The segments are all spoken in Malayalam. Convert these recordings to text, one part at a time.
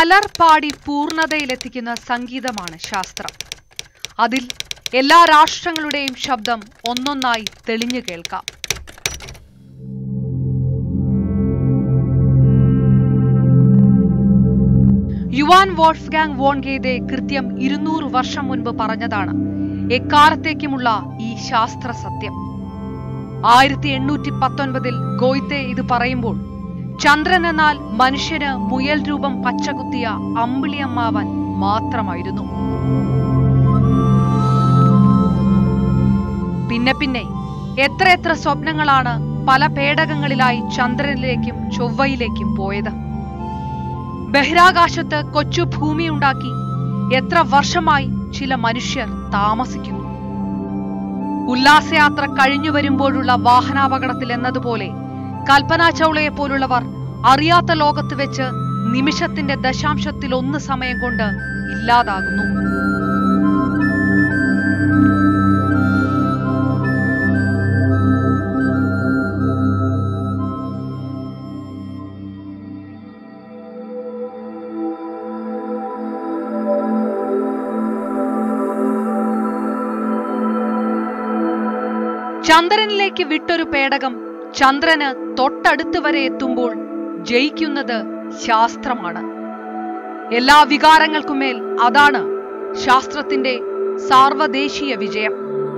പലർ പാടി പൂർണ്ണതയിലെത്തിക്കുന്ന സംഗീതമാണ് ശാസ്ത്രം. അതിൽ എല്ലാ രാഷ്ട്രങ്ങളുടെയും ശബ്ദം ഒന്നൊന്നായി തെളിഞ്ഞു കേൾക്കാം. യുവാൻ വോൾഫ്ഗാങ് വോൺ ഗേതെ കൃത്യം 200 വർഷം മുൻപ് പറഞ്ഞതാണ് എക്കാലത്തേക്കുമുള്ള ഈ ശാസ്ത്ര സത്യം. 1819 ഗോയ്തെ ഇത് പറയുമ്പോൾ ചന്ദ്രൻ എന്നാൽ മനുഷ്യന് മുയൽ രൂപം പച്ചകുത്തിയ അമ്പിളിയമ്മാവൻ മാത്രമായിരുന്നു. പിന്നെ എത്രയെത്ര സ്വപ്നങ്ങളാണ് പല പേടകങ്ങളിലായി ചന്ദ്രനിലേക്കും ചൊവ്വയിലേക്കും പോയത്. ബഹിരാകാശത്ത് കൊച്ചു ഭൂമി ഉണ്ടാക്കി എത്ര വർഷമായി ചില മനുഷ്യർ താമസിക്കുന്നു. ഉല്ലാസയാത്ര കഴിഞ്ഞു വരുമ്പോഴുള്ള വാഹനാപകടത്തിൽ എന്നതുപോലെ കൽപ്പന ചൗളയെ പോലുള്ളവർ അറിയാത്ത ലോകത്ത് വെച്ച് നിമിഷത്തിന്റെ 0.1 സമയം കൊണ്ട് ഇല്ലാതാകുന്നു. ചന്ദ്രനിലേക്ക് വിട്ടൊരു പേടകം ചന്ദ്രന് തൊട്ടടുത്ത് വരെ എത്തുമ്പോൾ ജയിക്കുന്നത് ശാസ്ത്രമാണ്. എല്ലാ വികാരങ്ങൾക്കുമേൽ അതാണ് ശാസ്ത്രത്തിന്റെ സാർവദേശീയ വിജയം.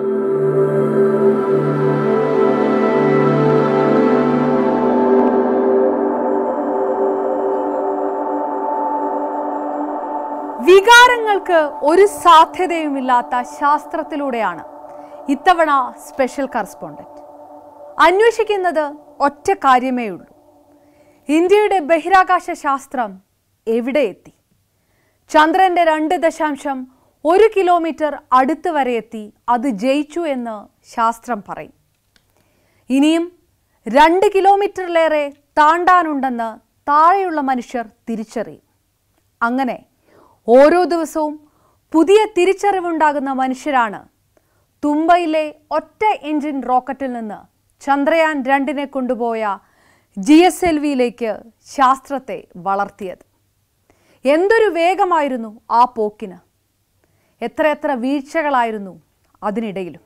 വികാരങ്ങൾക്ക് ഒരു സാധ്യതയുമില്ലാത്ത ശാസ്ത്രത്തിലൂടെയാണ് ഇത്തവണ സ്പെഷ്യൽ കറസ്പോണ്ടന്റ് അന്വേഷിക്കുന്നത് ഒറ്റ കാര്യമേ ഉള്ളൂ. ഇന്ത്യയുടെ ബഹിരാകാശ ശാസ്ത്രം എവിടെ എത്തി? ചന്ദ്രന്റെ 2.1 കിലോമീറ്റർ അടുത്ത് വരെ എത്തി. അത് ജയിച്ചു എന്ന് ശാസ്ത്രം പറയും. ഇനിയും 2 കിലോമീറ്ററിലേറെ താണ്ടാനുണ്ടെന്ന് താഴെയുള്ള മനുഷ്യർ തിരിച്ചറിയും. അങ്ങനെ ഓരോ ദിവസവും പുതിയ തിരിച്ചറിവുണ്ടാകുന്ന മനുഷ്യരാണ് തുമ്പയിലെ ഒറ്റ എഞ്ചിൻ റോക്കറ്റിൽ നിന്ന് ചന്ദ്രയാൻ 2 കൊണ്ടുപോയ GSLVയിലേക്ക് ശാസ്ത്രത്തെ വളർത്തിയത്. എന്തൊരു വേഗമായിരുന്നു ആ പോക്കിന്! എത്രയെത്ര വീഴ്ചകളായിരുന്നു അതിനിടയിലും.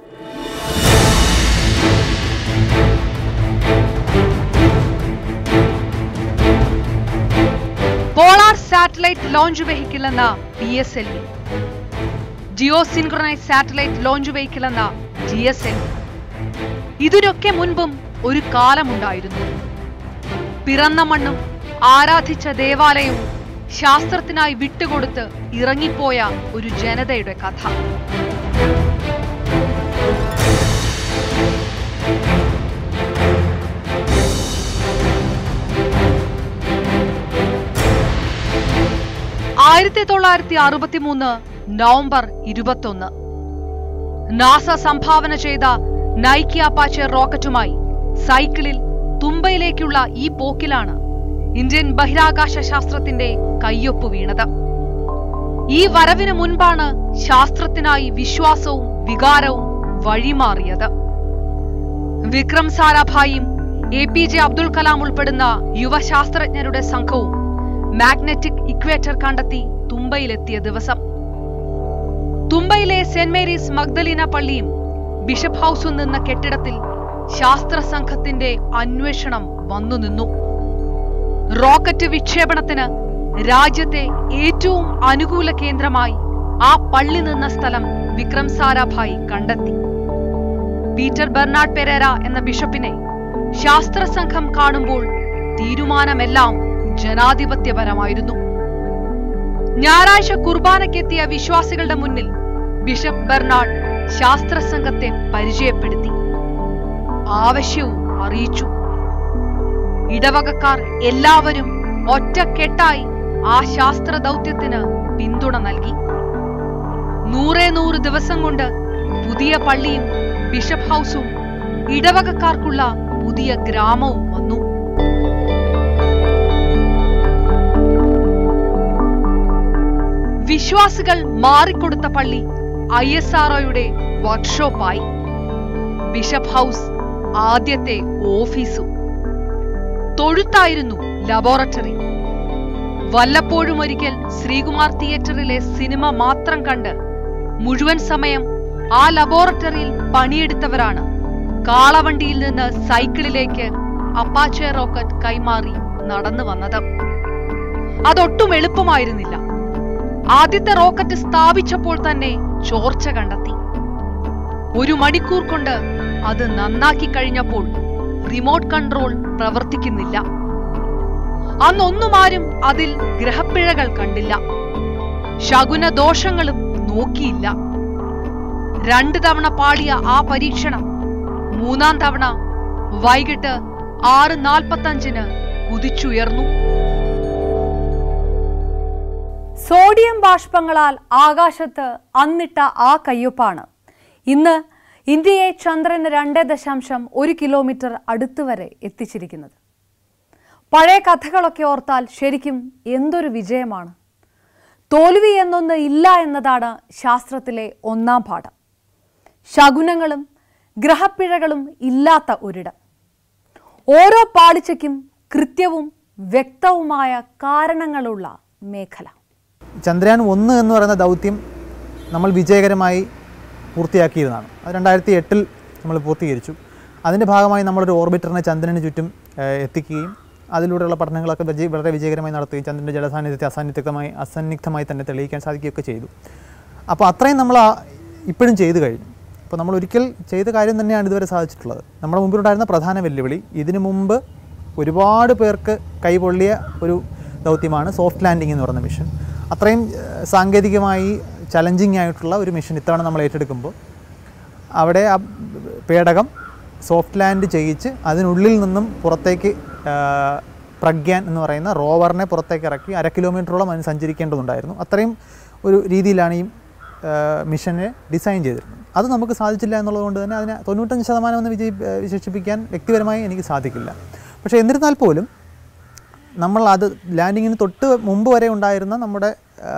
പോളാർ സാറ്റലൈറ്റ് ലോഞ്ച് വെഹിക്കിൾ എന്ന PSLV, geo synchronise satellite launch vehicle എന്ന GSLV, ഇതിനൊക്കെ മുൻപും ഒരു കാലമുണ്ടായിരുന്നു. പിറന്ന മണ്ണും ആരാധിച്ച ദേവാലയവും ശാസ്ത്രത്തിനായി വിട്ടുകൊടുത്ത് ഇറങ്ങിപ്പോയ ഒരു ജനതയുടെ കഥ. നവംബർ 21 നാസ സംഭാവന ചെയ്ത നൈക്കി അപ്പാച്ചെ റോക്കറ്റുമായി സൈക്കിളിൽ തുമ്പയിലേക്കുള്ള ഈ പോക്കിലാണ് ഇന്ത്യൻ ബഹിരാകാശ ശാസ്ത്രത്തിന്റെ കയ്യൊപ്പ് വീണത്. ഈ വരവിന് മുൻപാണ് ശാസ്ത്രത്തിനായി വിശ്വാസവും വികാരവും വഴിമാറിയത്. വിക്രം സാരാഭായിയും APJ അബ്ദുൽ കലാം ഉൾപ്പെടുന്ന യുവശാസ്ത്രജ്ഞരുടെ സംഘവും മാഗ്നറ്റിക് ഇക്വേറ്റർ കണ്ടെത്തി തുമ്പയിലെത്തിയ ദിവസം. തുമ്പയിലെ സെന്റ് മേരീസ് മഗ്ദലീന പള്ളിയും ബിഷപ്പ് ഹൌസും നിന്ന കെട്ടിടത്തിൽ ശാസ്ത്ര സംഘത്തിന്റെ അന്വേഷണം വന്നു നിന്നു. റോക്കറ്റ് വിക്ഷേപണത്തിന് രാജ്യത്തെ ഏറ്റവും അനുകൂല കേന്ദ്രമായി ആ പള്ളി നിന്ന സ്ഥലം വിക്രം സാരാഭായി കണ്ടെത്തി. പീറ്റർ ബെർണാഡ് പെരേര എന്ന ബിഷപ്പിനെ ശാസ്ത്ര സംഘം കാണുമ്പോൾ തീരുമാനമെല്ലാം ജനാധിപത്യപരമായിരുന്നു. ഞായറാഴ്ച കുർബാനയ്ക്കെത്തിയ വിശ്വാസികളുടെ മുന്നിൽ ബിഷപ്പ് ബെർണാഡ് ശാസ്ത്ര സംഘത്തെ പരിചയപ്പെടുത്തി, ആവശ്യവും അറിയിച്ചു. ഇടവകക്കാർ എല്ലാവരും ഒറ്റക്കെട്ടായി ആ ശാസ്ത്ര ദൗത്യത്തിന് പിന്തുണ നൽകി. 100 ദിവസം കൊണ്ട് പുതിയ പള്ളിയും ബിഷപ്പ് ഹൌസും ഇടവകക്കാർക്കുള്ള പുതിയ ഗ്രാമവും വന്നു. വിശ്വാസികൾ മാറിക്കൊടുത്ത പള്ളി ISROയുടെ വർക്ക്ഷോപ്പായി. ബിഷപ്പ് ഹൌസ് ആദ്യത്തെ ഓഫീസും. തൊഴുത്തായിരുന്നു ലബോറട്ടറി. വല്ലപ്പോഴും ഒരിക്കൽ ശ്രീകുമാർ തിയേറ്ററിലെ സിനിമ മാത്രം കണ്ട് മുഴുവൻ സമയം ആ ലബോറട്ടറിയിൽ പണിയെടുത്തവരാണ് കാളവണ്ടിയിൽ നിന്ന് സൈക്കിളിലേക്ക് അപ്പാച്ചെ റോക്കറ്റ് കൈമാറി നടന്നു വന്നത്. അതൊട്ടും എളുപ്പമായിരുന്നില്ല. ആദ്യത്തെ റോക്കറ്റ് സ്ഥാപിച്ചപ്പോൾ തന്നെ ചോർച്ച കണ്ടെത്തി. 1 മണിക്കൂർ കൊണ്ട് അത് നന്നാക്കി കഴിഞ്ഞപ്പോൾ റിമോട്ട് കൺട്രോൾ പ്രവർത്തിക്കുന്നില്ല. അന്നൊന്നും ആരും അതിൽ ഗ്രഹപ്പിഴകൾ കണ്ടില്ല. ശകുന ദോഷങ്ങളും നോക്കിയില്ല. 2 തവണ പാളിയ ആ പരീക്ഷണം 3-ാം തവണ വൈകിട്ട് 6:45 കുതിച്ചുയർന്നു. സോഡിയം ബാഷ്പങ്ങളാൽ ആകാശത്ത് അന്നിട്ട ആ കയ്യൊപ്പാണ് ഇന്ന് ഇന്ത്യയെ ചന്ദ്രന് 2.1 കിലോമീറ്റർ അടുത്ത് വരെ എത്തിച്ചിരിക്കുന്നത്. പഴയ കഥകളൊക്കെ ഓർത്താൽ ശരിക്കും എന്തൊരു വിജയമാണ്. തോൽവി എന്നൊന്ന് ഇല്ല എന്നതാണ് ശാസ്ത്രത്തിലെ 1-ാം പാഠം. ശകുനങ്ങളും ഗ്രഹപ്പിഴകളും ഇല്ലാത്ത ഒരിടം. ഓരോ പാളിച്ചയ്ക്കും കൃത്യവും വ്യക്തവുമായ കാരണങ്ങളുള്ള മേഖല. ചന്ദ്രയാൻ 1 എന്ന് പറയുന്ന ദൗത്യം നമ്മൾ വിജയകരമായി പൂർത്തിയാക്കിയതാണ്. അത് 2008 നമ്മൾ പൂർത്തീകരിച്ചു. അതിൻ്റെ ഭാഗമായി നമ്മളൊരു ഓർബിറ്ററിനെ ചന്ദ്രന് ചുറ്റും എത്തിക്കുകയും അതിലൂടെയുള്ള പഠനങ്ങളൊക്കെ വളരെ വിജയകരമായി നടത്തുകയും ചന്ദ്രൻ്റെ ജലസാന്നിധ്യത്തെ അസന്നിഗ്ധമായി തന്നെ തെളിയിക്കാൻ സാധിക്കുകയൊക്കെ ചെയ്തു. അപ്പോൾ അത്രയും നമ്മൾ ഇപ്പോഴും ചെയ്തു കഴിഞ്ഞു. അപ്പോൾ നമ്മൾ ഒരിക്കൽ ചെയ്ത കാര്യം തന്നെയാണ് ഇതുവരെ സാധിച്ചിട്ടുള്ളത്. നമ്മുടെ മുമ്പിലുണ്ടായിരുന്ന പ്രധാന വെല്ലുവിളി ഇതിനു മുമ്പ് ഒരുപാട് പേർക്ക് കൈപൊള്ളിയ ഒരു ദൗത്യമാണ് സോഫ്റ്റ് ലാൻഡിംഗ് എന്ന് പറയുന്ന മിഷൻ. അത്രയും സാങ്കേതികമായി ചലഞ്ചിങ് ആയിട്ടുള്ള ഒരു മിഷൻ ഇത്തവണ നമ്മൾ ഏറ്റെടുക്കുമ്പോൾ അവിടെ ആ പേടകം സോഫ്റ്റ് ലാൻഡ് ചെയ്യിച്ച് അതിനുള്ളിൽ നിന്നും പുറത്തേക്ക് പ്രഗ്യാൻ എന്ന് പറയുന്ന റോവറിനെ പുറത്തേക്ക് ഇറക്കി 1/2 കിലോമീറ്ററോളം അതിന് സഞ്ചരിക്കേണ്ടതുണ്ടായിരുന്നു. അത്രയും ഒരു രീതിയിലാണ് ഈ മിഷനെ ഡിസൈൻ ചെയ്തിരുന്നത്. അത് നമുക്ക് സാധിച്ചില്ല എന്നുള്ളതുകൊണ്ട് തന്നെ അതിനെ 95% എന്ന് വിശേഷിപ്പിക്കാൻ വ്യക്തിപരമായി എനിക്ക് സാധിക്കില്ല. പക്ഷേ എന്നിരുന്നാൽ പോലും നമ്മൾ അത് ലാൻഡിങ്ങിന് തൊട്ട് മുമ്പ് വരെ ഉണ്ടായിരുന്ന നമ്മുടെ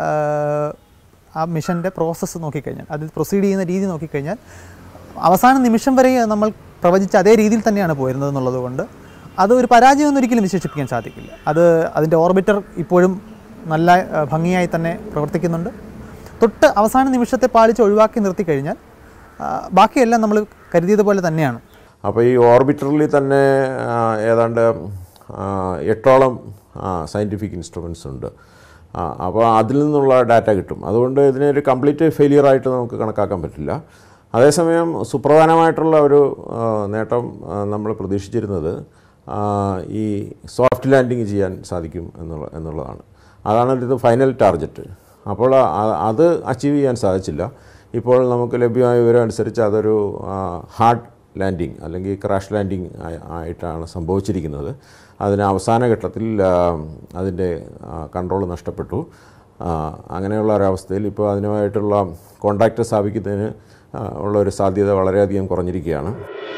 ആ മിഷൻ്റെ പ്രോസസ്സ് നോക്കിക്കഴിഞ്ഞാൽ, അത് പ്രൊസീഡ് ചെയ്യുന്ന രീതി നോക്കിക്കഴിഞ്ഞാൽ അവസാന നിമിഷം വരെ നമ്മൾ പ്രവചിച്ച അതേ രീതിയിൽ തന്നെയാണ് പോയിരുന്നത് എന്നുള്ളത് കൊണ്ട് അത് ഒരു പരാജയമൊന്നും ഒരിക്കലും വിശേഷിപ്പിക്കാൻ സാധിക്കില്ല. അതിൻ്റെ ഓർബിറ്റർ ഇപ്പോഴും നല്ല ഭംഗിയായി തന്നെ പ്രവർത്തിക്കുന്നുണ്ട്. തൊട്ട് അവസാന നിമിഷത്തെ പാളിച്ച് ഒഴിവാക്കി നിർത്തിക്കഴിഞ്ഞാൽ ബാക്കിയെല്ലാം നമ്മൾ കരുതിയതുപോലെ തന്നെയാണ്. അപ്പോൾ ഈ ഓർബിറ്ററിൽ തന്നെ ഏതാണ്ട് 8ഓളം സയൻറ്റിഫിക് ഇൻസ്ട്രുമെൻറ്റ്സ് ഉണ്ട്. അപ്പോൾ അതിൽ നിന്നുള്ള ഡാറ്റ കിട്ടും. അതുകൊണ്ട് ഇതിനൊരു കംപ്ലീറ്റ് ഫെയിലിയറായിട്ട് നമുക്ക് കണക്കാക്കാൻ പറ്റില്ല. അതേസമയം സുപ്രധാനമായിട്ടുള്ള ഒരു നേട്ടം നമ്മൾ പ്രതീക്ഷിച്ചിരുന്നത് ഈ സോഫ്റ്റ് ലാൻഡിങ് ചെയ്യാൻ സാധിക്കും എന്നുള്ളതാണ്. അതാണ് ഇത് ഫൈനൽ ടാർഗറ്റ്. അപ്പോൾ അത് അച്ചീവ് ചെയ്യാൻ സാധിച്ചില്ല. ഇപ്പോൾ നമുക്ക് ലഭ്യമായ വിവരം അനുസരിച്ച് അതൊരു ഹാർഡ് ലാൻഡിങ് അല്ലെങ്കിൽ ക്രാഷ് ലാൻഡിങ് ആയിട്ടാണ് സംഭവിച്ചിരിക്കുന്നത്. അതിന് അവസാന ഘട്ടത്തിൽ അതിൻ്റെ കൺട്രോൾ നഷ്ടപ്പെട്ടു. അങ്ങനെയുള്ള ഒരവസ്ഥയിൽ ഇപ്പോൾ അതിനുമായിട്ടുള്ള കോൺടാക്റ്റ് സ്ഥാപിക്കുന്നതിന് ഉള്ള ഒരു സാധ്യത വളരെയധികം കുറഞ്ഞിരിക്കുകയാണ്.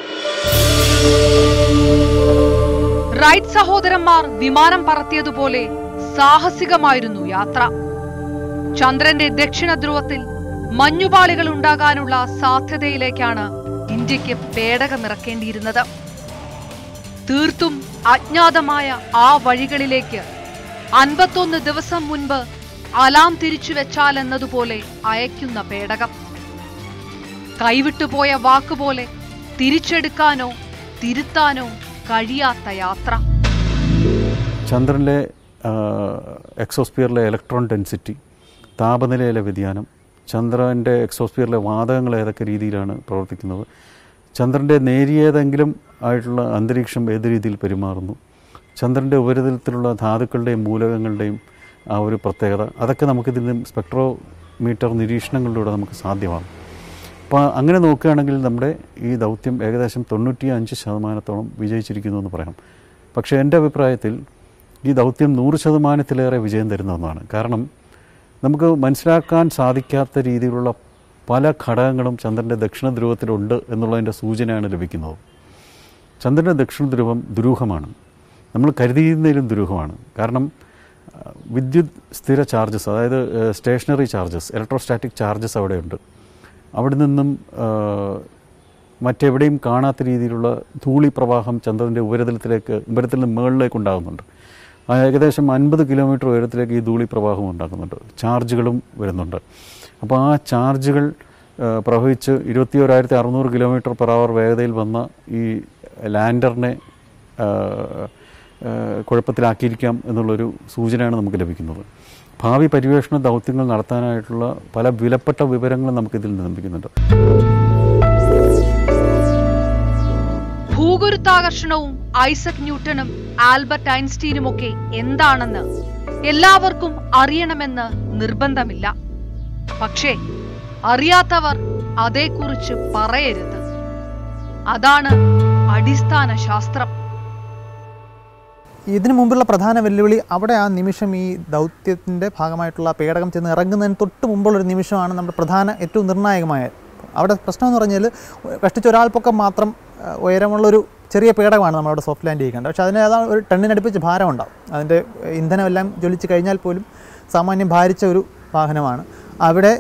റൈറ്റ് സഹോദരന്മാർ വിമാനം പറത്തിയതുപോലെ സാഹസികമായിരുന്നു യാത്ര. ചന്ദ്രന്റെ ദക്ഷിണ ധ്രുവത്തിൽ മഞ്ഞുപാളികൾ ഉണ്ടാകാനുള്ള സാധ്യതയിലേക്കാണ് ഇന്ത്യക്ക് പേടകമിറക്കേണ്ടിയിരുന്നത്. തീർത്തും അജ്ഞാതമായ ആ വഴികളിലേക്ക് 51 ദിവസം മുൻപ് അലാം തിരിച്ചു വെച്ചാലെന്നതുപോലെ അയക്കുന്ന പേടകം. കൈവിട്ടുപോയ വാക്കുപോലെ തിരിച്ചെടുക്കാനോ തിരുത്താനോ കഴിയാത്ത യാത്ര. ചന്ദ്രനിലെ എക്സോസ്ഫിയറിലെ ഇലക്ട്രോൺ ഡെൻസിറ്റി, താപനിലയിലെ വ്യതിയാനം, ചന്ദ്രൻ്റെ എക്സോസ്ഫിയറിലെ വാതകങ്ങൾ ഏതൊക്കെ രീതിയിലാണ് പ്രവർത്തിക്കുന്നത്, ചന്ദ്രൻ്റെ നേരിയതെങ്കിലും ആയിട്ടുള്ള അന്തരീക്ഷം ഏത് രീതിയിൽ പെരുമാറുന്നു, ചന്ദ്രൻ്റെ ഉപരിതലത്തിലുള്ള ധാതുക്കളുടെയും മൂലകങ്ങളുടെയും ആ ഒരു പ്രത്യേകത, അതൊക്കെ നമുക്കിതിന് സ്പെക്ട്രോമീറ്റർ നിരീക്ഷണങ്ങളിലൂടെ നമുക്ക് സാധ്യമാണ്. അപ്പോൾ അങ്ങനെ നോക്കുകയാണെങ്കിൽ നമ്മുടെ ഈ ദൗത്യം ഏകദേശം 95% വിജയിച്ചിരിക്കുന്നു എന്ന് പറയാം. പക്ഷേ എൻ്റെ അഭിപ്രായത്തിൽ ഈ ദൗത്യം 100%-ലേറെ വിജയം തരുന്ന ഒന്നാണ്. കാരണം നമുക്ക് മനസ്സിലാക്കാൻ സാധിക്കാത്ത രീതിയിലുള്ള പല ഘടകങ്ങളും ചന്ദ്രൻ്റെ ദക്ഷിണ ധ്രുവത്തിലുണ്ട് എന്നുള്ളതിൻ്റെ സൂചനയാണ് ലഭിക്കുന്നത്. ചന്ദ്രൻ്റെ ദക്ഷിണ ധ്രുവം ദുരൂഹമാണ്. നമ്മൾ കരുതിയിരുന്നതിലും ദുരൂഹമാണ്. കാരണം വിദ്യുത് സ്ഥിര ചാർജസ്, അതായത് സ്റ്റേഷനറി ചാർജസ്, ഇലക്ട്രോസ്റ്റാറ്റിക് ചാർജസ് അവിടെയുണ്ട്. അവിടെ നിന്നും മറ്റെവിടെയും കാണാത്ത രീതിയിലുള്ള ധൂളി പ്രവാഹം ചന്ദ്രൻ്റെ ഉപരിതലത്തിൽ നിന്ന് മുകളിലേക്ക് ഉണ്ടാകുന്നുണ്ട്. ഏകദേശം 50 കിലോമീറ്റർ ഉയരത്തിലേക്ക് ഈ ധൂളി പ്രവാഹം ഉണ്ടാക്കുന്നുണ്ട്. ചാർജുകളും വരുന്നുണ്ട്. അപ്പോൾ ആ ചാർജുകൾ പ്രവഹിച്ച് 21,600 km/h വേഗതയിൽ വന്ന ഈ ലാൻഡറിനെ കുഴപ്പത്തിലാക്കിയിരിക്കാം എന്നുള്ളൊരു സൂചനയാണ് നമുക്ക് ലഭിക്കുന്നത്. ഭാവി പര്യവേഷണ ദൗത്യങ്ങൾ നടത്താനായിട്ടുള്ള പല വിലപ്പെട്ട വിവരങ്ങളും നമുക്കിതിൽ നിന്ന് ലഭിക്കുന്നുണ്ട്. ഭൂഗുരുത്വാകർഷണവും ഐസക് ന്യൂട്ടനും ആൽബർട്ട് ഐൻസ്റ്റീനുമൊക്കെ എന്താണെന്ന് എല്ലാവർക്കും അറിയണമെന്ന് നിർബന്ധമില്ല. പക്ഷേ അറിയാത്തവർ അതേക്കുറിച്ച് പറയരുത്. അതാണ് അടിസ്ഥാന ശാസ്ത്രം. ഇതിനു മുമ്പുള്ള പ്രധാന വെല്ലുവിളി അവിടെ ആ നിമിഷം ഈ ദൗത്യത്തിൻ്റെ ഭാഗമായിട്ടുള്ള പേടകം ചെന്ന് ഇറങ്ങുന്നതിന് തൊട്ട് മുമ്പുള്ളൊരു നിമിഷമാണ് നമ്മുടെ പ്രധാന ഏറ്റവും നിർണായകമായ. അവിടെ പ്രശ്നം എന്ന് പറഞ്ഞാൽ കഷ്ടിച്ച് ഒരാൾ പൊക്കം മാത്രം ഉയരമുള്ളൊരു ചെറിയ പേടകമാണ് നമ്മളവിടെ സോഫ്റ്റ് ലാൻഡ് ചെയ്യേണ്ടത്. പക്ഷേ അതിന് ഏതാണ് ഒരു ടണ്ണിനടുപ്പിച്ച് ഭാരം ഉണ്ടാവും. അതിൻ്റെ ഇന്ധനമെല്ലാം ജ്വലിച്ച് കഴിഞ്ഞാൽ പോലും സാമാന്യം ഭാരിച്ച ഒരു വാഹനമാണ്. അവിടെ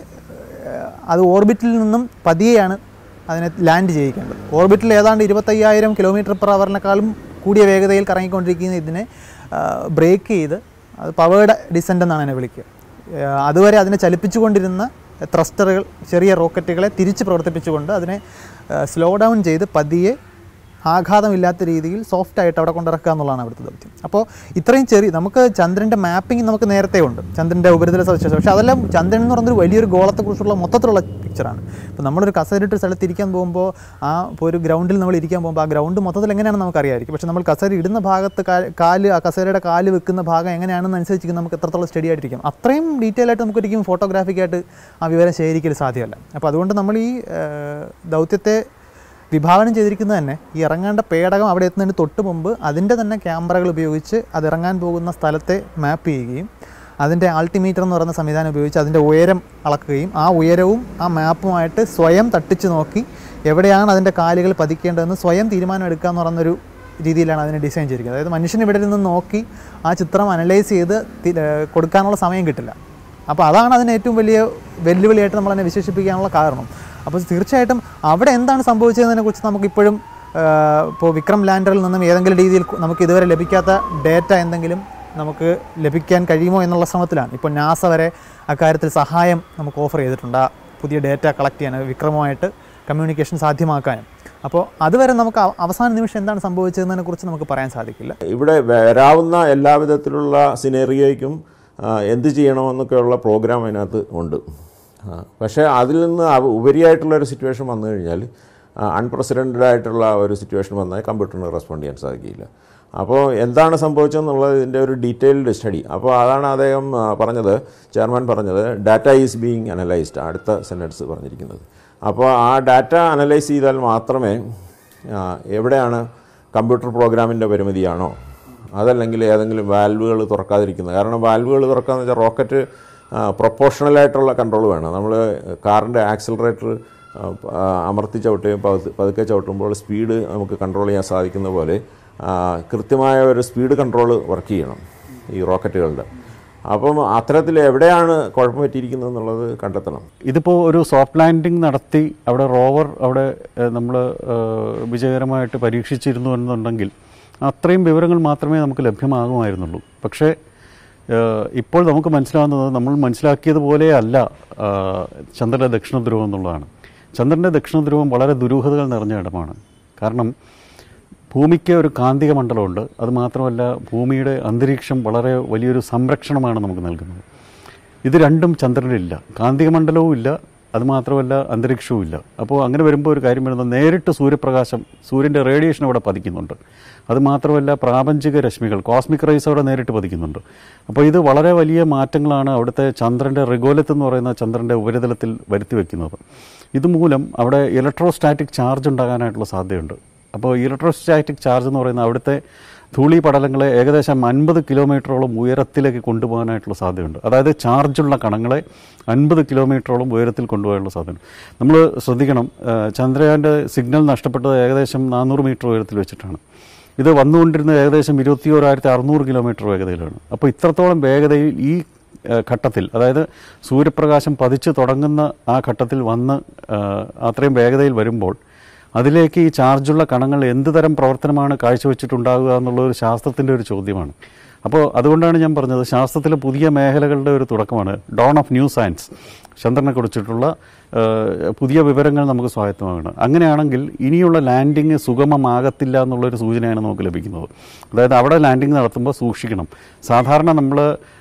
അത് ഓർബിറ്റിൽ നിന്നും പതിയെയാണ് അതിനെ ലാൻഡ് ചെയ്യിക്കേണ്ടത്. ഓർബിറ്റിൽ ഏതാണ്ട് 25,000 km/h കൂടിയ വേഗതയിൽ കറങ്ങിക്കൊണ്ടിരിക്കുന്ന ഇതിനെ ബ്രേക്ക് ചെയ്ത് അത് പവേർഡ് ഡിസെൻ്റ് എന്നാണ് അതിനെ വിളിക്കുക. അതുവരെ അതിനെ ചലിപ്പിച്ചുകൊണ്ടിരുന്ന ത്രസ്റ്ററുകൾ, ചെറിയ റോക്കറ്റുകളെ തിരിച്ച് പ്രവർത്തിപ്പിച്ചുകൊണ്ട് അതിനെ സ്ലോ ഡൗൺ ചെയ്ത് പതിയെ ആഘാതമില്ലാത്ത രീതിയിൽ സോഫ്റ്റായിട്ട് അവിടെ കൊണ്ടിറക്കുക എന്നുള്ളതാണ് അവിടുത്തെ ദൗത്യം. അപ്പോൾ ഇത്രയും നമുക്ക് ചന്ദ്രൻ്റെ മാപ്പിംഗ് നമുക്ക് നേരത്തെ ഉണ്ട്, ചന്ദ്രൻ്റെ ഉപരിതല സവിശേഷത. പക്ഷേ അതെല്ലാം ചന്ദ്രൻ എന്ന് പറയുന്നൊരു വലിയൊരു ഗോളത്തെക്കുറിച്ചുള്ള മൊത്തത്തിലുള്ള പിക്ചറാണ്. ഇപ്പോൾ നമ്മളൊരു കസേരയിട്ട് സ്ഥലത്ത് ഇരിക്കാൻ പോകുമ്പോൾ ഇപ്പോൾ ഒരു ഗ്രൗണ്ടിൽ നമ്മൾ ഇരിക്കാൻ പോകുമ്പോൾ ആ ഗ്രൗണ്ട് മൊത്തത്തിൽ എങ്ങനെയാണെന്ന് നമുക്കറിയാമായിരിക്കും. പക്ഷേ നമ്മൾ കസേര ഇടുന്ന ഭാഗത്ത് ആ കസേരയുടെ കാല് വെക്കുന്ന ഭാഗം എങ്ങനെയാണെന്ന് അനുസരിച്ച് നമുക്ക് എത്രത്തോളം സ്റ്റഡി ആയിട്ടിരിക്കും. അത്രയും ഡീറ്റെയിൽ ആയിട്ട് നമുക്കൊരിക്കലും ഫോട്ടോഗ്രാഫിക്കായിട്ട് ആ വിവരം ശേഖരിക്കൽ സാധ്യമല്ല. അപ്പോൾ അതുകൊണ്ട് നമ്മൾ ഈ ദൗത്യത്തെ വിഭാവനം ചെയ്തിരിക്കുന്നത് തന്നെ ഈ ഇറങ്ങേണ്ട പേടകം അവിടെ എത്തുന്നതിന് തൊട്ട് മുമ്പ് അതിൻ്റെ തന്നെ ക്യാമറകൾ ഉപയോഗിച്ച് അത് ഇറങ്ങാൻ പോകുന്ന സ്ഥലത്തെ മാപ്പ് ചെയ്യുകയും അതിൻ്റെ ആൾട്ടിമീറ്റർ എന്ന് പറയുന്ന സംവിധാനം ഉപയോഗിച്ച് അതിൻ്റെ ഉയരം അളക്കുകയും ആ ഉയരവും ആ മാപ്പുമായിട്ട് സ്വയം തട്ടിച്ച് നോക്കി എവിടെയാണ് അതിൻ്റെ കാലുകൾ പതിക്കേണ്ടതെന്ന് സ്വയം തീരുമാനം എടുക്കുക എന്ന് പറയുന്നൊരു രീതിയിലാണ് അതിനെ ഡിസൈൻ ചെയ്തിരിക്കുന്നത്. അതായത് മനുഷ്യൻ ഇവിടെ നിന്ന് നോക്കി ആ ചിത്രം അനലൈസ് ചെയ്ത് കൊടുക്കാനുള്ള സമയം കിട്ടില്ല. അപ്പോൾ അതാണ് അതിന് ഏറ്റവും വലിയ വെല്ലുവിളിയായിട്ട് നമ്മളതിനെ വിശേഷിപ്പിക്കാനുള്ള കാരണം. അപ്പോൾ തീർച്ചയായിട്ടും അവിടെ എന്താണ് സംഭവിച്ചതിനെക്കുറിച്ച് നമുക്കിപ്പോഴും ഇപ്പോൾ വിക്രം ലാൻഡറിൽ നിന്നും ഏതെങ്കിലും രീതിയിൽ നമുക്ക് ഇതുവരെ ലഭിക്കാത്ത ഡേറ്റ എന്തെങ്കിലും നമുക്ക് ലഭിക്കാൻ കഴിയുമോ എന്നുള്ള ശ്രമത്തിലാണ്. ഇപ്പോൾ നാസ വരെ അക്കാര്യത്തിൽ സഹായം നമുക്ക് ഓഫർ ചെയ്തിട്ടുണ്ട്, ആ പുതിയ ഡേറ്റ കളക്ട് ചെയ്യാൻ, വിക്രമമായിട്ട് കമ്മ്യൂണിക്കേഷൻ സാധ്യമാക്കാനും. അപ്പോൾ അതുവരെ നമുക്ക് അവസാന നിമിഷം എന്താണ് സംഭവിച്ചതിനെക്കുറിച്ച് നമുക്ക് പറയാൻ സാധിക്കില്ല. ഇവിടെ വരാവുന്ന എല്ലാവിധത്തിലുള്ള സിനേറിയോയ്ക്കും എന്ത് ചെയ്യണമെന്നൊക്കെയുള്ള പ്രോഗ്രാം അതിനകത്ത് ഉണ്ട്. പക്ഷേ അതിൽ നിന്ന് ഉപരിയായിട്ടുള്ളൊരു സിറ്റുവേഷൻ വന്നു കഴിഞ്ഞാൽ, അൺപ്രസിഡൻറ്റഡ് ആയിട്ടുള്ള ഒരു സിറ്റുവേഷൻ വന്നാൽ കമ്പ്യൂട്ടറിന് റെസ്പോണ്ട് ചെയ്യാൻ സാധിക്കില്ല. അപ്പോൾ എന്താണ് സംഭവിച്ചതെന്നുള്ളത് ഇതിൻ്റെ ഒരു ഡീറ്റെയിൽഡ് സ്റ്റഡി. അപ്പോൾ അതാണ് അദ്ദേഹം പറഞ്ഞത്, ചെയർമാൻ പറഞ്ഞത്, ഡാറ്റ ഈസ് ബീയിങ് അനലൈസ്ഡ്, അടുത്ത സെൻറ്റൻസ് പറഞ്ഞിരിക്കുന്നത്. അപ്പോൾ ആ ഡാറ്റ അനലൈസ് ചെയ്താൽ മാത്രമേ എവിടെയാണ് കമ്പ്യൂട്ടർ പ്രോഗ്രാമിൻ്റെ പരിമിതിയാണോ, അതല്ലെങ്കിൽ ഏതെങ്കിലും വാൽവുകൾ തുറക്കാതിരിക്കുന്നത്. കാരണം വാൽവുകൾ തുറക്കാന്ന് വെച്ചാൽ റോക്കറ്റ് പ്രൊപ്പോർഷണലായിട്ടുള്ള കൺട്രോൾ വേണം. നമ്മൾ കാറിൻ്റെ ആക്സിലറേറ്റർ അമർത്തി ചവിട്ടുകയും പതുക്കെ ചവിട്ടുമ്പോൾ സ്പീഡ് നമുക്ക് കൺട്രോൾ ചെയ്യാൻ സാധിക്കുന്ന പോലെ കൃത്യമായ ഒരു സ്പീഡ് കൺട്രോൾ വർക്ക് ചെയ്യണം ഈ റോക്കറ്റുകളുടെ. അപ്പം അത്തരത്തിൽ എവിടെയാണ് കുഴപ്പം പറ്റിയിരിക്കുന്നത് എന്നുള്ളത് കണ്ടെത്തണം. ഇതിപ്പോൾ ഒരു സോഫ്റ്റ് ലാൻഡിങ് നടത്തി അവിടെ റോവർ അവിടെ നമ്മൾ വിജയകരമായിട്ട് പരീക്ഷിച്ചിരുന്നു എന്നുണ്ടെങ്കിൽ അത്രയും വിവരങ്ങൾ മാത്രമേ നമുക്ക് ലഭ്യമാകുമായിരുന്നുള്ളൂ. പക്ഷേ ഇപ്പോൾ നമുക്ക് മനസ്സിലാവുന്നത് നമ്മൾ മനസ്സിലാക്കിയതുപോലെ അല്ല ചന്ദ്രൻ്റെ ദക്ഷിണ ധ്രുവം എന്നുള്ളതാണ്. ചന്ദ്രൻ്റെ ദക്ഷിണ ധ്രുവം വളരെ ദുരൂഹതകൾ നിറഞ്ഞ ഇടമാണ്. കാരണം ഭൂമിക്ക് ഒരു കാന്തിക മണ്ഡലമുണ്ട്, അതുമാത്രമല്ല ഭൂമിയുടെ അന്തരീക്ഷം വളരെ വലിയൊരു സംരക്ഷണമാണ് നമുക്ക് നൽകുന്നത്. ഇത് രണ്ടും ചന്ദ്രനിലില്ല, കാന്തിക മണ്ഡലവും ഇല്ല, അതുമാത്രമല്ല അന്തരീക്ഷവും ഇല്ല. അപ്പോൾ അങ്ങനെ വരുമ്പോൾ ഒരു കാര്യം വരുന്നത്, നേരിട്ട് സൂര്യപ്രകാശം, സൂര്യൻ്റെ റേഡിയേഷൻ അവിടെ പതിക്കുന്നുണ്ട്. അതുമാത്രമല്ല പ്രാപഞ്ചിക രശ്മികൾ, കോസ്മിക് റേസ് അവിടെ നേരിട്ട് പതിക്കുന്നുണ്ട്. അപ്പോൾ ഇത് വളരെ വലിയ മാറ്റങ്ങളാണ് അവിടുത്തെ ചന്ദ്രൻ്റെ റിഗോലത്ത് എന്ന് പറയുന്ന ചന്ദ്രൻ്റെ ഉപരിതലത്തിൽ വരുത്തി വയ്ക്കുന്നത്. ഇതുമൂലം അവിടെ ഇലക്ട്രോസ്റ്റാറ്റിക് ചാർജ് ഉണ്ടാകാനായിട്ടുള്ള സാധ്യതയുണ്ട്. അപ്പോൾ ഇലക്ട്രോസ്റ്റാറ്റിക് ചാർജ് എന്ന് പറയുന്ന അവിടുത്തെ ധൂളി പടലങ്ങളെ ഏകദേശം 50 കിലോമീറ്ററോളം ഉയരത്തിലേക്ക് കൊണ്ടുപോകാനായിട്ടുള്ള സാധ്യതയുണ്ട്. അതായത് ചാർജുള്ള കണങ്ങളെ 50 കിലോമീറ്ററോളം ഉയരത്തിൽ കൊണ്ടുപോകാനുള്ള സാധ്യതയുണ്ട്. നമ്മൾ ശ്രദ്ധിക്കണം, ചന്ദ്രയാൻ്റെ സിഗ്നൽ നഷ്ടപ്പെട്ടത് ഏകദേശം 400 മീറ്റർ ഉയരത്തിൽ വെച്ചിട്ടാണ്. ഇത് വന്നുകൊണ്ടിരുന്നത് ഏകദേശം 21,600 കിലോമീറ്റർ വേഗതയിലാണ്. അപ്പോൾ ഇത്രത്തോളം വേഗതയിൽ ഈ ഘട്ടത്തിൽ, അതായത് സൂര്യപ്രകാശം പതിച്ച് തുടങ്ങുന്ന ആ ഘട്ടത്തിൽ വന്ന് അത്രയും വേഗതയിൽ വരുമ്പോൾ അതിലേക്ക് ഈ ചാർജുള്ള കണങ്ങൾ എന്ത് തരം പ്രവർത്തനമാണ് കാഴ്ചവെച്ചിട്ടുണ്ടാകുക എന്നുള്ളൊരു ശാസ്ത്രത്തിൻ്റെ ഒരു ചോദ്യമാണ്. അപ്പോൾ അതുകൊണ്ടാണ് ഞാൻ പറഞ്ഞത് ശാസ്ത്രത്തിലെ പുതിയ മേഖലകളുടെ ഒരു തുടക്കമാണ് ഡോൺ ഓഫ് ന്യൂ സയൻസ്. ചന്ദ്രനെ കുറിച്ചിട്ടുള്ള പുതിയ വിവരങ്ങൾ നമുക്ക് സ്വായത്തമാകണം. അങ്ങനെയാണെങ്കിൽ ഇനിയുള്ള ലാൻഡിങ് സുഗമമാകത്തില്ല എന്നുള്ളൊരു സൂചനയാണ് നമുക്ക് ലഭിക്കുന്നത്. അതായത് അവിടെ ലാൻഡിങ് നടത്തുമ്പോൾ സൂക്ഷിക്കണം. സാധാരണ നമ്മൾ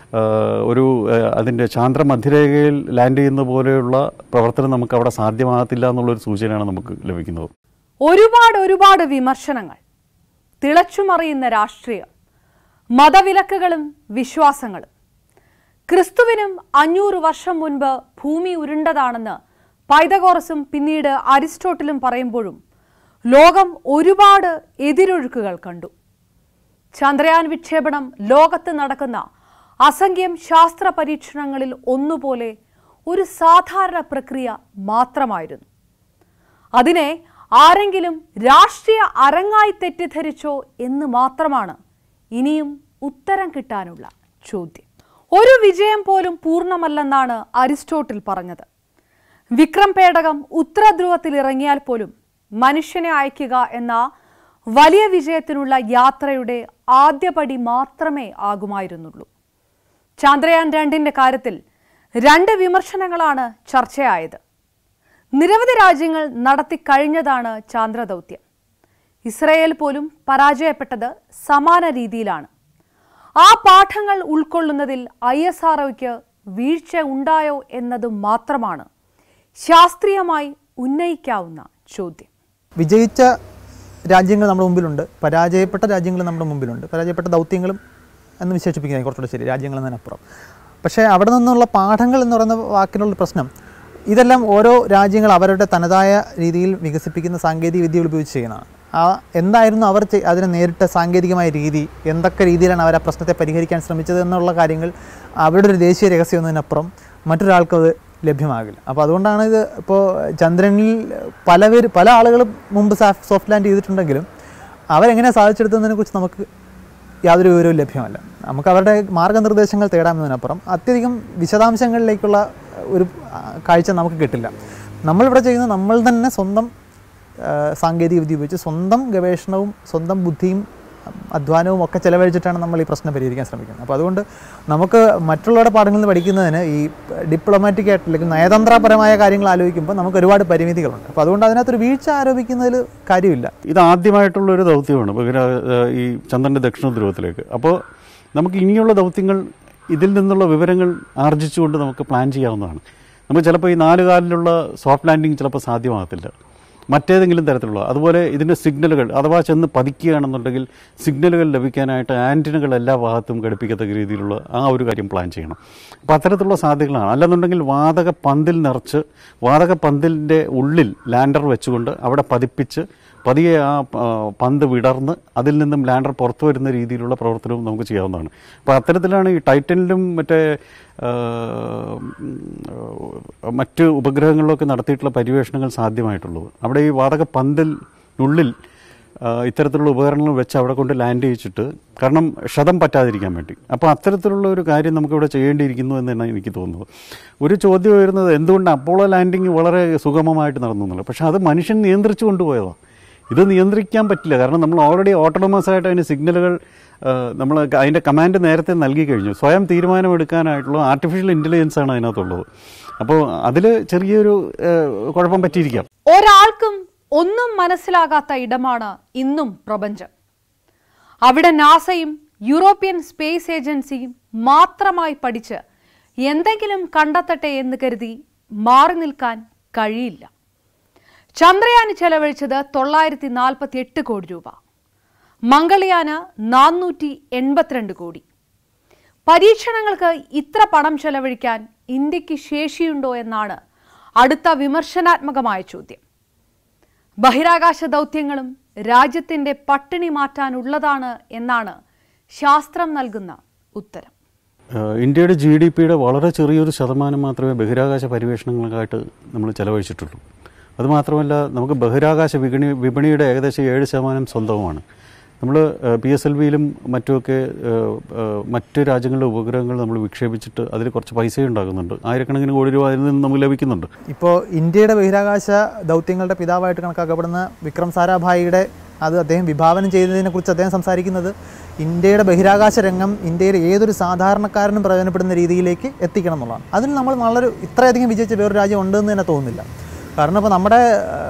അതിൻ്റെ ചാന്ദ്ര മധ്യരേഖയിൽ ലാൻഡ് ചെയ്യുന്ന പോലെയുള്ള പ്രവർത്തനം നമുക്ക് അവിടെ സാധ്യമാകത്തില്ല എന്നുള്ളൊരു സൂചനയാണ് നമുക്ക് ലഭിക്കുന്നത്. ഒരുപാട് വിമർശനങ്ങൾ, തിളച്ചുമറിയുന്ന രാഷ്ട്രീയം, മതവിലക്കുകളും വിശ്വാസങ്ങളും. ക്രിസ്തുവിനും 500 വർഷം മുൻപ് ഭൂമി ഉരുണ്ടതാണെന്ന് പൈതഗോറസും പിന്നീട് അരിസ്റ്റോട്ടിലും പറയുമ്പോഴും ലോകം ഒരുപാട് എതിരൊഴുക്കുകൾ കണ്ടു. ചന്ദ്രയാൻ വിക്ഷേപണം ലോകത്ത് നടക്കുന്ന അസംഖ്യം ശാസ്ത്ര പരീക്ഷണങ്ങളിൽ ഒന്നുപോലെ ഒരു സാധാരണ പ്രക്രിയ മാത്രമായിരുന്നു. അതിനെ ആരെങ്കിലും രാഷ്ട്രീയ അരങ്ങായി തെറ്റിദ്ധരിച്ചോ എന്ന് മാത്രമാണ് ഇനിയും ഉത്തരം കിട്ടാനുള്ള ചോദ്യം. ഒരു വിജയം പോലും പൂർണ്ണമല്ലെന്നാണ് അരിസ്റ്റോട്ടിൽ പറഞ്ഞത്. വിക്രം പേടകം ഉത്തരധ്രുവത്തിൽ ഇറങ്ങിയാൽ പോലും മനുഷ്യനെ അയക്കുക എന്ന വലിയ വിജയത്തിനുള്ള യാത്രയുടെ ആദ്യപടി മാത്രമേ ആകുമായിരുന്നുള്ളൂ. ചന്ദ്രയാൻ 2ന്റെ കാര്യത്തിൽ 2 വിമർശനങ്ങളാണ് ചർച്ചയായത്. നിരവധി രാജ്യങ്ങൾ നടത്തിക്കഴിഞ്ഞതാണ് ചാന്ദ്രദൗത്യം. ഇസ്രയേൽ പോലും പരാജയപ്പെട്ടത് സമാന രീതിയിലാണ്. ആ പാഠങ്ങൾ ഉൾക്കൊള്ളുന്നതിൽ ISROയ്ക്ക് വീഴ്ച ഉണ്ടായോ എന്നത് മാത്രമാണ് ശാസ്ത്രീയമായി ഉന്നയിക്കാവുന്ന ചോദ്യം. വിജയിച്ച രാജ്യങ്ങൾ നമ്മുടെ മുമ്പിലുണ്ട്, പരാജയപ്പെട്ട രാജ്യങ്ങൾ നമ്മുടെ മുമ്പിലുണ്ട്. പരാജയപ്പെട്ട ദൗത്യങ്ങളും എന്ന് വിശേഷിപ്പിക്കുന്നത് കുറച്ചുകൂടെ ശരി, രാജ്യങ്ങളെന്നതിനപ്പുറം. പക്ഷേ അവിടെ നിന്നുള്ള പാഠങ്ങൾ എന്ന് പറയുന്ന വാക്കിനുള്ള പ്രശ്നം, ഇതെല്ലാം ഓരോ രാജ്യങ്ങൾ അവരുടെ തനതായ രീതിയിൽ വികസിപ്പിക്കുന്ന സാങ്കേതിക വിദ്യകൾ ഉപയോഗിച്ച് ചെയ്യുന്നതാണ്. എന്തായിരുന്നു അവർ അതിനെ നേരിട്ട സാങ്കേതികമായ രീതി, എന്തൊക്കെ രീതിയിലാണ് അവർ ആ പ്രശ്നത്തെ പരിഹരിക്കാൻ ശ്രമിച്ചത് എന്നുള്ള കാര്യങ്ങൾ അവരുടെ ഒരു ദേശീയ രഹസ്യം എന്നതിനപ്പുറം മറ്റൊരാൾക്കും അത് ലഭ്യമാകില്ല. അപ്പോൾ അതുകൊണ്ടാണ് ഇത് ഇപ്പോൾ ചന്ദ്രനിൽ പല ആളുകളും മുമ്പ് സോഫ്റ്റ് ലാൻഡ് ചെയ്തിട്ടുണ്ടെങ്കിലും അവരെങ്ങനെ സാധിച്ചെടുത്തതിനെക്കുറിച്ച് നമുക്ക് യാതൊരു വിവരവും ലഭ്യമല്ല. നമുക്ക് അവരുടെ മാർഗ്ഗനിർദ്ദേശങ്ങൾ തേടാമെന്നതിനപ്പുറം അത്യധികം വിശദാംശങ്ങളിലേക്കുള്ള ഒരു കാഴ്ച നമുക്ക് കിട്ടില്ല. നമ്മളിവിടെ ചെയ്യുന്നത് നമ്മൾ തന്നെ സ്വന്തം സാങ്കേതിക വിദ്യ ഉപയോഗിച്ച് സ്വന്തം ഗവേഷണവും സ്വന്തം ബുദ്ധിയും അധ്വാനവും ഒക്കെ ചിലവഴിച്ചിട്ടാണ് നമ്മൾ ഈ പ്രശ്നം പരിഹരിക്കാൻ ശ്രമിക്കുന്നത്. അപ്പോൾ അതുകൊണ്ട് നമുക്ക് മറ്റുള്ളവരുടെ പാഠങ്ങളിൽ നിന്ന് പഠിക്കുന്നതിന് ഈ ഡിപ്ലോമാറ്റിക് ആയിട്ട് അല്ലെങ്കിൽ നയതന്ത്രപരമായ കാര്യങ്ങൾ ആലോചിക്കുമ്പോൾ നമുക്ക് ഒരുപാട് പരിമിതികളുണ്ട്. അപ്പോൾ അതുകൊണ്ട് അതിനകത്തൊരു വീഴ്ച ആരോപിക്കുന്നതിൽ കാര്യമില്ല. ഇത് ആദ്യമായിട്ടുള്ളൊരു ദൗത്യമാണ് ഈ ചന്ദ്രൻ്റെ ദക്ഷിണ ധ്രുവത്തിലേക്ക്. അപ്പോൾ നമുക്ക് ഇനിയുള്ള ദൗത്യങ്ങൾ ഇതിൽ നിന്നുള്ള വിവരങ്ങൾ ആർജിച്ചുകൊണ്ട് നമുക്ക് പ്ലാൻ ചെയ്യാവുന്നതാണ്. നമുക്ക് ചിലപ്പോൾ ഈ 4 കാലിലുള്ള സോഫ്റ്റ് ലാൻഡിങ് ചിലപ്പോൾ സാധ്യമാകത്തില്ല, മറ്റേതെങ്കിലും തരത്തിലുള്ള. അതുപോലെ ഇതിൻ്റെ സിഗ്നലുകൾ അഥവാ ചെന്ന് പതിക്കുകയാണെന്നുണ്ടെങ്കിൽ സിഗ്നലുകൾ ലഭിക്കാനായിട്ട് ആൻറ്റിനകൾ എല്ലാ ഭാഗത്തും ഘടിപ്പിക്കത്തക്ക രീതിയിലുള്ള ആ ഒരു കാര്യം പ്ലാൻ ചെയ്യണം. അപ്പോൾ അത്തരത്തിലുള്ള സാധ്യതകളാണ്. അല്ലെന്നുണ്ടെങ്കിൽ വാതക പന്തിൽ നിറച്ച് വാതക പന്തിൻ്റെ ഉള്ളിൽ ലാൻഡർ വെച്ചുകൊണ്ട് അവിടെ പതിപ്പിച്ച് പതിയെ ആ പന്ത് വിടർന്ന് അതിൽ നിന്നും ലാൻഡർ പുറത്തു വരുന്ന രീതിയിലുള്ള പ്രവർത്തനവും നമുക്ക് ചെയ്യാവുന്നതാണ്. അപ്പോൾ അത്തരത്തിലാണ് ഈ ടൈറ്റനിലും മറ്റ് ഉപഗ്രഹങ്ങളിലൊക്കെ നടത്തിയിട്ടുള്ള പര്യവേഷണങ്ങൾ സാധ്യമായിട്ടുള്ളത്. അവിടെ ഈ വാതക പന്തിനുള്ളിൽ ഇത്തരത്തിലുള്ള ഉപകരണങ്ങൾ വെച്ച് അവിടെ കൊണ്ട് ലാൻഡ് ചെയ്യിച്ചിട്ട്, കാരണം ക്ഷതം പറ്റാതിരിക്കാൻ വേണ്ടി. അപ്പോൾ അത്തരത്തിലുള്ള ഒരു കാര്യം നമുക്കിവിടെ ചെയ്യേണ്ടിയിരിക്കുന്നു എന്നാണ് എനിക്ക് തോന്നുന്നത്. ഒരു ചോദ്യം വരുന്നത് എന്തുകൊണ്ട് അപ്പോളോ ലാൻഡിങ് വളരെ സുഗമമായിട്ട് നടന്നു എന്നുള്ളത്. പക്ഷേ അത് മനുഷ്യൻ നിയന്ത്രിച്ചു കൊണ്ടുപോയതാണ്. ഇത് നിയന്ത്രിക്കാൻ പറ്റില്ല. കാരണം നമ്മൾ ഓൾറെഡി ഓട്ടോണമസ് ആയിട്ട് അതിന് സിഗ്നലുകൾ നമ്മൾ അതിൻ്റെ കമാൻഡ് നേരത്തെ നൽകി കഴിഞ്ഞു. സ്വയം തീരുമാനമെടുക്കാനായിട്ടുള്ള ആർട്ടിഫിഷ്യൽ ഇൻ്റലിജൻസ് ആണ് അതിനകത്തുള്ളത്. അപ്പോൾ അതിൽ ചെറിയൊരു കുഴപ്പം പറ്റിയിരിക്കാം. ഒരാൾക്കും ഒന്നും മനസ്സിലാകാത്ത ഇടമാണ് ഇന്നും പ്രപഞ്ചം. അവിടെ നാസയും യൂറോപ്യൻ സ്പേസ് ഏജൻസിയും മാത്രമായി പഠിച്ച് എന്തെങ്കിലും കണ്ടെത്തട്ടെ എന്ന് കരുതി മാറി നിൽക്കാൻ കഴിയില്ല. ചന്ദ്രയാന് ചെലവഴിച്ചത് 948 കോടി രൂപ, മംഗൾയാന് 482 കോടി. പരീക്ഷണങ്ങൾക്ക് ഇത്ര പണം ചെലവഴിക്കാൻ ഇന്ത്യക്ക് ശേഷിയുണ്ടോ എന്നാണ് അടുത്ത വിമർശനാത്മകമായ ചോദ്യം. ബഹിരാകാശ ദൗത്യങ്ങളും രാജ്യത്തിന്റെ പട്ടിണി മാറ്റാനുള്ളതാണ് എന്നാണ് ശാസ്ത്രം നൽകുന്ന ഉത്തരം. ഇന്ത്യയുടെ GDPയുടെ വളരെ ചെറിയൊരു ശതമാനം മാത്രമേ ബഹിരാകാശ പര്യവേഷണങ്ങൾക്കായിട്ട് നമ്മൾ ചെലവഴിച്ചിട്ടുള്ളൂ. അതുമാത്രമല്ല, നമുക്ക് ബഹിരാകാശ വിപണിയുടെ ഏകദേശം 7% സ്വന്തവുമാണ്. നമ്മൾ PSLVയിലും മറ്റുമൊക്കെ മറ്റ് രാജ്യങ്ങളുടെ ഉപഗ്രഹങ്ങൾ നമ്മൾ വിക്ഷേപിച്ചിട്ട് അതിൽ കുറച്ച് പൈസ ഉണ്ടാകുന്നുണ്ട്. ആയിരക്കണക്കിന് കോടി രൂപ അതിൽ നിന്ന് നമുക്ക് ലഭിക്കുന്നുണ്ട്. ഇപ്പോൾ ഇന്ത്യയുടെ ബഹിരാകാശ ദൗത്യങ്ങളുടെ പിതാവായിട്ട് കണക്കാക്കപ്പെടുന്ന വിക്രം സാരാഭായിയുടെ അത് അദ്ദേഹം വിഭാവനം ചെയ്തതിനെക്കുറിച്ച് അദ്ദേഹം സംസാരിക്കുന്നത് ഇന്ത്യയുടെ ബഹിരാകാശ രംഗം ഇന്ത്യയിലെ ഏതൊരു സാധാരണക്കാരനും പ്രയോജനപ്പെടുന്ന രീതിയിലേക്ക് എത്തിക്കണം എന്നുള്ളതാണ്. അതിൽ നമ്മൾ ഇത്രയധികം വിജയിച്ച വേറൊരു രാജ്യം ഉണ്ടെന്ന് തന്നെ തോന്നുന്നില്ല. കാരണം ഇപ്പോൾ നമ്മുടെ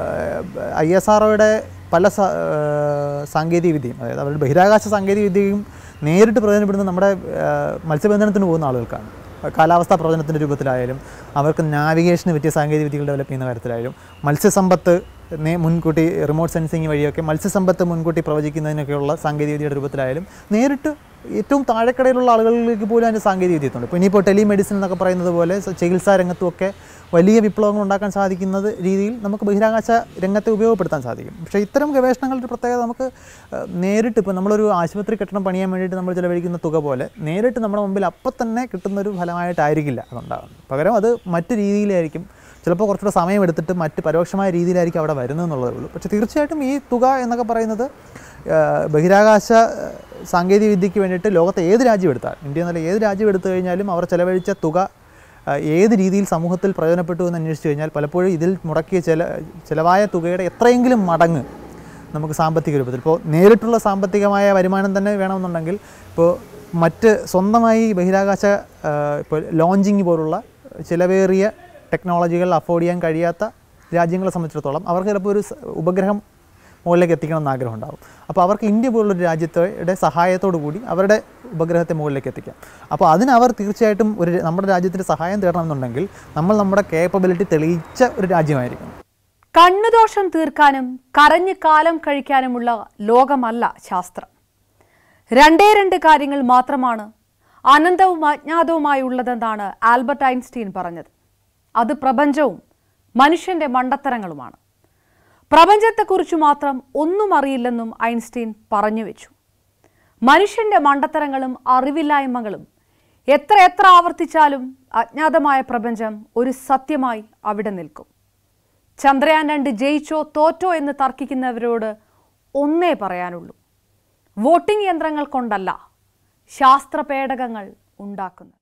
ISROയുടെ പല സാങ്കേതികവിദ്യയും, അതായത് അവരുടെ ബഹിരാകാശ സാങ്കേതികവിദ്യയും നേരിട്ട് പ്രയോജനപ്പെടുന്ന നമ്മുടെ മത്സ്യബന്ധനത്തിന് പോകുന്ന ആളുകൾക്കാണ്. കാലാവസ്ഥാ പ്രവചനത്തിൻ്റെ രൂപത്തിലായാലും, അവർക്ക് നാവിഗേഷന് പറ്റിയ സാങ്കേതികവിദ്യകൾ ഡെവലപ്പ് ചെയ്യുന്ന കാര്യത്തിലായാലും, മത്സ്യസമ്പത്ത് മുൻകൂട്ടി റിമോട്ട് സെൻസിങ് വഴിയൊക്കെ മത്സ്യസമ്പത്ത് മുൻകൂട്ടി പ്രവചിക്കുന്നതിനൊക്കെയുള്ള സാങ്കേതികവിദ്യയുടെ രൂപത്തിലായാലും നേരിട്ട് ഏറ്റവും താഴെക്കടയിലുള്ള ആളുകളിലേക്ക് പോലും അതിൻ്റെ സാങ്കേതികവിദ്യ എത്തുന്നുണ്ട്. ഇപ്പോൾ ഇനിയിപ്പോൾ ടെലിമെഡിസിൻ എന്നൊക്കെ പറയുന്നത് പോലെ ചികിത്സാ രംഗത്തുമൊക്കെ വലിയ വിപ്ലവങ്ങൾ ഉണ്ടാക്കാൻ സാധിക്കുന്നത് രീതിയിൽ നമുക്ക് ബഹിരാകാശ രംഗത്തെ ഉപയോഗപ്പെടുത്താൻ സാധിക്കും. പക്ഷേ ഇത്തരം ഗവേഷണങ്ങളുടെ പ്രത്യേകത നമുക്ക് നേരിട്ട് ഇപ്പോൾ നമ്മളൊരു ആശുപത്രി കെട്ടിടം പണിയാൻ വേണ്ടിയിട്ട് നമ്മൾ ചിലവഴിക്കുന്ന തുക പോലെ നേരിട്ട് നമ്മുടെ മുമ്പിൽ അപ്പം തന്നെ കിട്ടുന്നൊരു ഫലമായിട്ടായിരിക്കില്ല അതുണ്ടാകുന്നത്. പകരം അത് മറ്റു രീതിയിലായിരിക്കും, ചിലപ്പോൾ കുറച്ചുകൂടെ സമയമെടുത്തിട്ട് മറ്റ് പരോക്ഷമായ രീതിയിലായിരിക്കും അവിടെ വരുന്നത് എന്നുള്ളതേ ഉള്ളൂ. പക്ഷേ തീർച്ചയായിട്ടും ഈ തുക എന്നൊക്കെ പറയുന്നത് ബഹിരാകാശ സാങ്കേതികവിദ്യയ്ക്ക് വേണ്ടിയിട്ട് ലോകത്തെ ഏത് രാജ്യം എടുത്താൽ, ഇന്ത്യ എന്നല്ല ഏത് രാജ്യം എടുത്തു കഴിഞ്ഞാലും അവർ ചിലവഴിച്ച തുക ഏത് രീതിയിൽ സമൂഹത്തിൽ പ്രയോജനപ്പെട്ടു എന്ന് അന്വേഷിച്ച് കഴിഞ്ഞാൽ പലപ്പോഴും ഇതിൽ മുടക്കിയ ചിലവായ തുകയുടെ എത്രയെങ്കിലും മടങ്ങ് നമുക്ക് സാമ്പത്തിക രൂപത്തിൽ, ഇപ്പോൾ നേരിട്ടുള്ള സാമ്പത്തികമായ വരുമാനം തന്നെ വേണമെന്നുണ്ടെങ്കിൽ ഇപ്പോൾ മറ്റ് സ്വന്തമായി ബഹിരാകാശ ഇപ്പോൾ ലോഞ്ചിങ് പോലുള്ള ചിലവേറിയ ടെക്നോളജികൾ അഫോർഡ് ചെയ്യാൻ കഴിയാത്ത രാജ്യങ്ങളെ സംബന്ധിച്ചിടത്തോളം അവർക്ക് ചിലപ്പോൾ ഒരു ഉപഗ്രഹം മുകളിലേക്ക് എത്തിക്കണമെന്ന് ആഗ്രഹം ഉണ്ടാകും. അപ്പോൾ അവർക്ക് ഇന്ത്യ പോലുള്ളൊരു രാജ്യത്തെ സഹായത്തോടു കൂടി അവരുടെ ഉപഗ്രഹത്തെ മുകളിലേക്ക് എത്തിക്കാം. അപ്പോൾ അതിനവർ തീർച്ചയായിട്ടും നമ്മുടെ രാജ്യത്തിൻ്റെ സഹായം തേടണമെന്നുണ്ടെങ്കിൽ നമ്മൾ നമ്മുടെ കേപ്പബിലിറ്റി തെളിയിച്ച ഒരു രാജ്യമായിരിക്കും. കണ്ണുദോഷം തീർക്കാനും കരഞ്ഞ് കാലം കഴിക്കാനുമുള്ള ലോകമല്ല ശാസ്ത്രം. രണ്ട് കാര്യങ്ങൾ മാത്രമാണ് അനന്തവും അജ്ഞാതവുമായുള്ളതെന്നാണ് ആൽബർട്ട് ഐൻസ്റ്റീൻ പറഞ്ഞത്. അത് പ്രപഞ്ചവും മനുഷ്യന്റെ മണ്ടത്തരങ്ങളുമാണ്. പ്രപഞ്ചത്തെക്കുറിച്ച് മാത്രം ഒന്നും അറിയില്ലെന്നും ഐൻസ്റ്റീൻ പറഞ്ഞു വെച്ചു. മനുഷ്യന്റെ മണ്ടത്തരങ്ങളും അറിവില്ലായ്മകളും എത്ര ആവർത്തിച്ചാലും അജ്ഞാതമായ പ്രപഞ്ചം ഒരു സത്യമായി അവിടെ നിൽക്കും. ചന്ദ്രയാൻ 2 ജയിച്ചോ തോറ്റോ എന്ന് തർക്കിക്കുന്നവരോട് ഒന്നേ പറയാനുള്ളൂ: വോട്ടിംഗ് യന്ത്രങ്ങൾ കൊണ്ടല്ല ശാസ്ത്രപേടകങ്ങൾ ഉണ്ടാക്കുന്നത്.